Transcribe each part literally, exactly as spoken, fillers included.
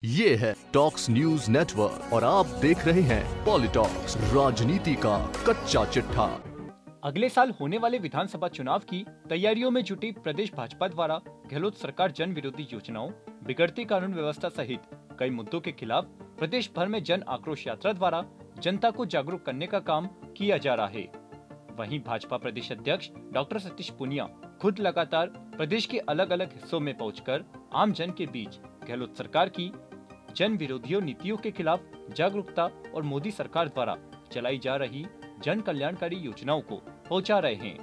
ये है talks news network और आप देख रहे हैं पॉलिटॉक्स, राजनीति का कच्चा चिट्ठा। अगले साल होने वाले विधानसभा चुनाव की तैयारियों में जुटी प्रदेश भाजपा द्वारा गहलोत सरकार जन विरोधी योजनाओं, बिगड़ती कानून व्यवस्था सहित कई मुद्दों के खिलाफ प्रदेश भर में जन आक्रोश यात्रा द्वारा जनता को जागरूक करने का काम किया जा रहा है। वहीं भाजपा प्रदेश अध्यक्ष डॉक्टर सतीश पूनिया खुद लगातार प्रदेश के अलग अलग हिस्सों में पहुंचकर आम जन के बीच गहलोत सरकार की जन विरोधी नीतियों के खिलाफ जागरूकता और मोदी सरकार द्वारा चलाई जा रही जन कल्याणकारी योजनाओं को पहुंचा रहे हैं।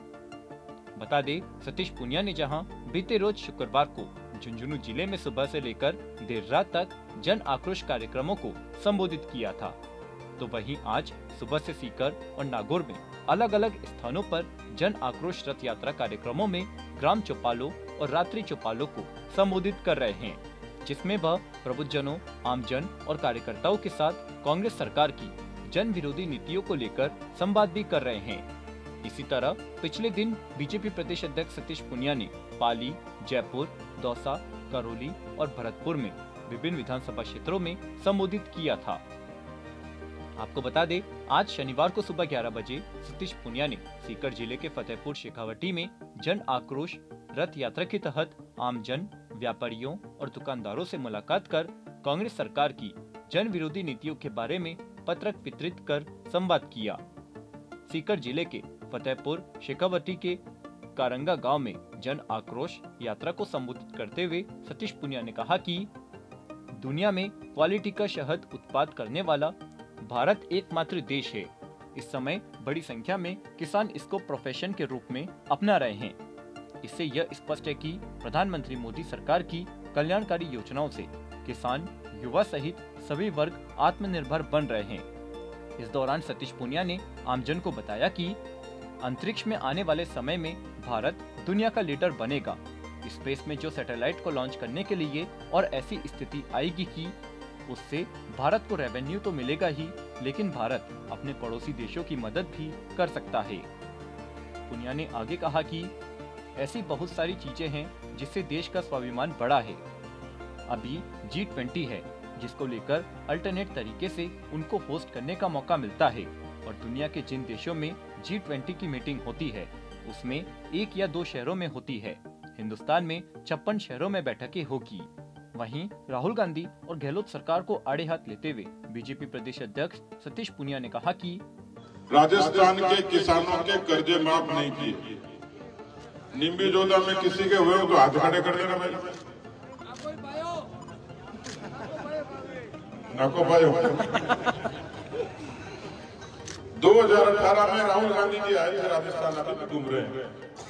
बता दें, सतीश पूनिया ने जहां बीते रोज शुक्रवार को झुंझुनू जिले में सुबह से लेकर देर रात तक जन आक्रोश कार्यक्रमों को संबोधित किया था, तो वहीं आज सुबह से सीकर और नागौर में अलग अलग स्थानों पर जन आक्रोश रथ यात्रा कार्यक्रमों में ग्राम चौपालों और रात्रि चौपालों को संबोधित कर रहे हैं, जिसमें वह प्रबुद्धजनों, आमजन और कार्यकर्ताओं के साथ कांग्रेस सरकार की जन विरोधी नीतियों को लेकर संवाद भी कर रहे हैं। इसी तरह पिछले दिन बीजेपी प्रदेश अध्यक्ष सतीश पूनिया ने पाली, जयपुर, दौसा, करौली और भरतपुर में विभिन्न विधानसभा क्षेत्रों में संबोधित किया था। आपको बता दें, आज शनिवार को सुबह ग्यारह बजे सतीश पूनिया ने सीकर जिले के फतेहपुर शेखावटी में जन आक्रोश रथ यात्रा के तहत आमजन, व्यापारियों और दुकानदारों से मुलाकात कर कांग्रेस सरकार की जन विरोधी नीतियों के बारे में पत्रक वितरित कर संवाद किया। सीकर जिले के फतेहपुर शेखावटी के कारंगा गांव में जन आक्रोश यात्रा को संबोधित करते हुए सतीश पूनिया ने कहा कि दुनिया में क्वालिटी का शहद उत्पाद करने वाला भारत एकमात्र देश है। इस समय बड़ी संख्या में किसान इसको प्रोफेशन के रूप में अपना रहे हैं। इससे यह स्पष्ट है कि प्रधानमंत्री मोदी सरकार की कल्याणकारी योजनाओं से किसान, युवा सहित सभी वर्ग आत्मनिर्भर बन रहे हैं। इस दौरान सतीश पूनिया ने आमजन को बताया कि अंतरिक्ष में आने वाले समय में भारत दुनिया का लीडर बनेगा। स्पेस में जो सैटेलाइट को लॉन्च करने के लिए और ऐसी स्थिति आएगी कि उससे भारत को रेवेन्यू तो मिलेगा ही, लेकिन भारत अपने पड़ोसी देशों की मदद भी कर सकता है। पूनिया ने आगे कहा कि ऐसी बहुत सारी चीजें हैं जिससे देश का स्वाभिमान बढ़ा है। अभी जी ट्वेंटी है, जिसको लेकर अल्टरनेट तरीके से उनको होस्ट करने का मौका मिलता है और दुनिया के जिन देशों में जी ट्वेंटी की मीटिंग होती है उसमें एक या दो शहरों में होती है। हिंदुस्तान में छप्पन शहरों में बैठकें होगी। वहीं राहुल गांधी और गहलोत सरकार को आड़े हाथ लेते हुए बीजेपी प्रदेश अध्यक्ष सतीश पूनिया ने कहा कि राजस्थान के किसानों के कर्जे माफ नहीं किए। निम्बी जोधा में किसी के हुए तो हाथ खड़े कर देना भाई, नाको भाई। दो हजार अठारह में राहुल गांधी जी आए थे राजस्थान, अभी घूम रहे हैं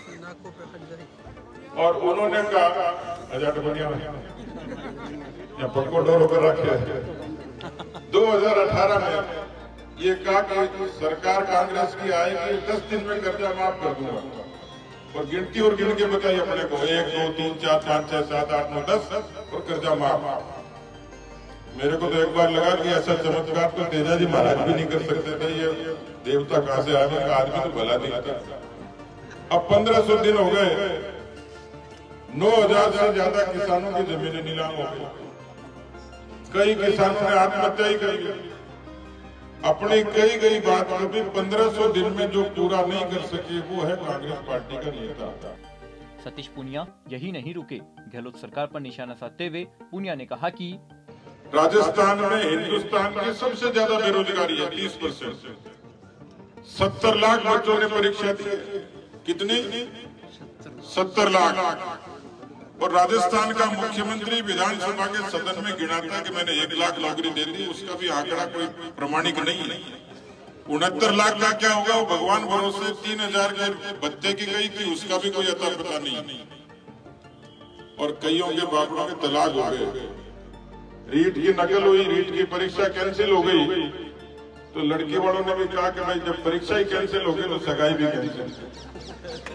और उन्होंने कहा हजार बढ़िया या पक्को डोर होकर रखे। दो हजार अठारह में ये कहा कि सरकार कांग्रेस की आएगी, दस दिन में कर्जा माफ कर दूंगा और गिनती और गिन के बताइए अपने को, एक दो तीन चार पाँच छह सात आठ नौ दस और कर्जा माफ। मेरे को तो एक बार लगा कि ऐसा चमत्कार तो तेजा जी महाराज भी नहीं कर सकते थे, ये देवता कहां से आने का आदमी तो भला दिखता। अब पंद्रह सौ दिन हो गए, नौ हजार से ज्यादा किसानों की जमीनें नीलाम हो गई। कई किसानों ने आत्महत्या ही कर ली। अपनी कई कई बात को भी पंद्रह सौ दिन में जो पूरा नहीं कर सके वो है कांग्रेस पार्टी का नेता। सतीश पूनिया यही नहीं रुके। गहलोत सरकार पर निशाना साधते हुए पूनिया ने कहा कि राजस्थान में हिंदुस्तान की सबसे ज्यादा बेरोजगारी है, तीस परसेंट। सत्तर लाख बच्चों ने परीक्षा दी। कितनी? सत्तर लाख। और राजस्थान का मुख्यमंत्री विधानसभा के सदन में गिनाता कि मैंने एक लाख नौकरी दे दी, उसका भी आंकड़ा कोई प्रमाणिक नहीं है। उनहत्तर लाख का क्या होगा वो भगवान भरोसे। तीन हजार के बच्चे की गई थी, उसका भी कोई अता पता नहीं। और कईयों के बापड़ों के तलाक हो गए, रीट की नकल हुई, रीट की परीक्षा कैंसिल हो गई, तो लड़की वालों ने भी कहा कि भाई जब परीक्षा ही कैंसिल हो गई तो सगाई भी कैंसिल।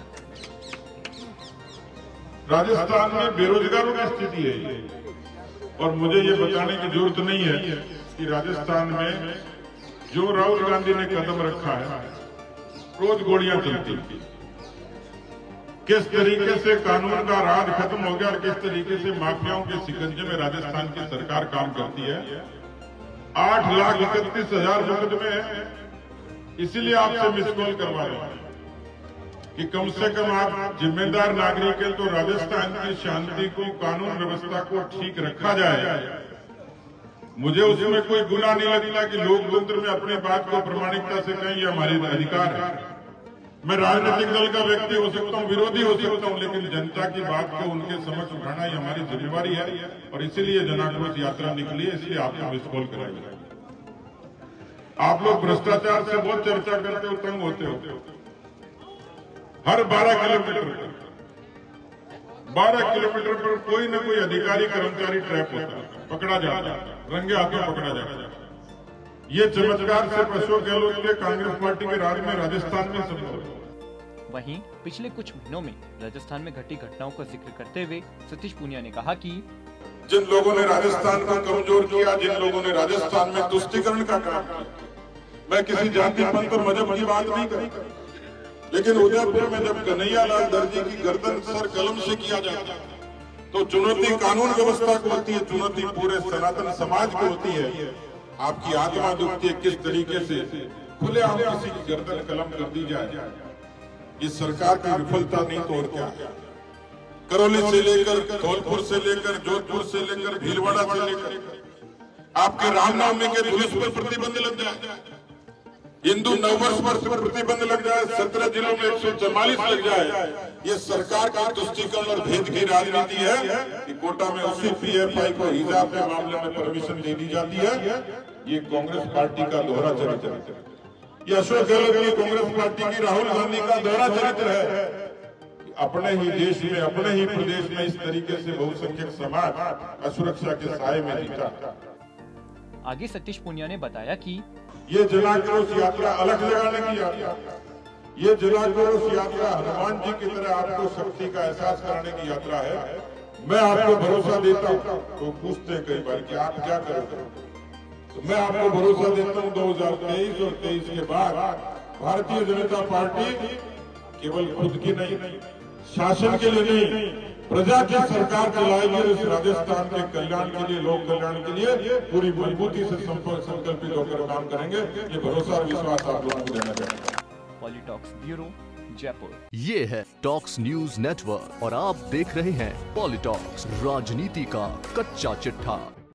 राजस्थान में बेरोजगारों की स्थिति है और मुझे ये बताने की जरूरत नहीं है कि राजस्थान में जो राहुल गांधी ने कदम रखा है, रोज गोलियां चलती, किस तरीके से कानून का राज खत्म हो गया और किस तरीके से माफियाओं के शिकंजे में राजस्थान की सरकार काम करती है। आठ लाख इकतीस हजार मुकदमे हैं, इसीलिए आपसे मिस कॉल करवा रहे हैं कि कम से कम आप जिम्मेदार नागरिक हैं तो राजस्थान की शांति को, कानून व्यवस्था को ठीक रखा जाए। मुझे उसमें कोई गुनाह नहीं लगता कि लोकतंत्र में अपनी बात को प्रामाणिकता से कहें, ये हमारे अधिकार है। मैं राजनीतिक दल का व्यक्ति हो सकता हूं, विरोधी हो सकता हूं, लेकिन जनता की बात को उनके समक्ष उठाना ही हमारी जिम्मेवारी है और इसीलिए जन आक्रोश यात्रा निकली है, इसलिए आपको मिस कॉल कराई। आप लोग भ्रष्टाचार से बहुत चर्चा करते हो, तंग होते हो। हर बारह किलोमीटर बारह किलोमीटर पर कोई न कोई अधिकारी कर्मचारी ट्रैप होता है, पकड़ा जाता है, रंगे हाथों पकड़ा जाता है। ये चमत्कार सिर्फ अशोक गहलोत के कांग्रेस पार्टी के राज में राजस्थान में संभव है। वहीं पिछले कुछ महीनों में राजस्थान में घटी घटनाओं का जिक्र करते हुए सतीश पूनिया ने कहा कि जिन लोगों ने राजस्थान को कमजोर किया, जिन लोगों ने राजस्थान में तुष्टीकरण का काम किया, मैं किसी जाति पंथ और मजहब की बात नहीं करता, लेकिन उदयपुर में जब कन्हैयालाल दर्जी की गर्दन सर कलम से किया जाता तो चुनौती कानून व्यवस्था को होती है, चुनौती पूरे सनातन समाज को होती है। आपकी आत्मा दुखती है किस तरीके से खुलेआम किसी की गर्दन कलम कर दी जाए। ये सरकार की विफलता नहीं तो और क्या है। करौली से लेकर धौलपुर से लेकर जोधपुर से लेकर भीलवाड़ा से लेकर आपके रामनवमी के जुलूस पर प्रतिबंध लग जाए, हिंदू नववर्ष पर प्रतिबंध लग जाए, सत्रह जिलों में एक सौ चौवालीस लग जाए। ये सरकार का तुष्टीकरण और भेद की राजनीति है कि कोटा में उसी पीएफआई को हिजाब के मामले में परमिशन दे दी जाती है। ये कांग्रेस पार्टी का दोहरा चरित्र है। ये अशोक गहलोत की कांग्रेस पार्टी की, राहुल गांधी का दोहरा चरित्र है। अपने ही देश में, अपने ही प्रदेश में इस तरीके से बहुसंख्यक समाज असुरक्षा के साए में जीता। आगे सतीश पूनिया ने बताया कि ये जन आक्रोश यात्रा अलग लगाने की यात्रा, ये जन आक्रोश यात्रा हनुमान जी की तरह आपको शक्ति का एहसास कराने की यात्रा है। मैं आपको भरोसा देता हूँ, तो पूछते हैं कई बार कि आप क्या करोगे, तो मैं आपको भरोसा देता हूँ दो हजार तेईस और तेईस के बाद भारतीय जनता पार्टी केवल खुद की नहीं, शासन के लिए नहीं, प्रजा की सरकार चलाएगी और इस राजस्थान के कल्याण के लिए, लोक कल्याण के लिए पूरी मजबूती से संकल्पित होकर काम करेंगे। ये भरोसा और विश्वास आप लोगों को देना चाहिए। Politalks bureau, Jaipur. ये है टॉक्स न्यूज नेटवर्क और आप देख रहे हैं पॉलिटॉक्स, राजनीति का कच्चा चिट्ठा।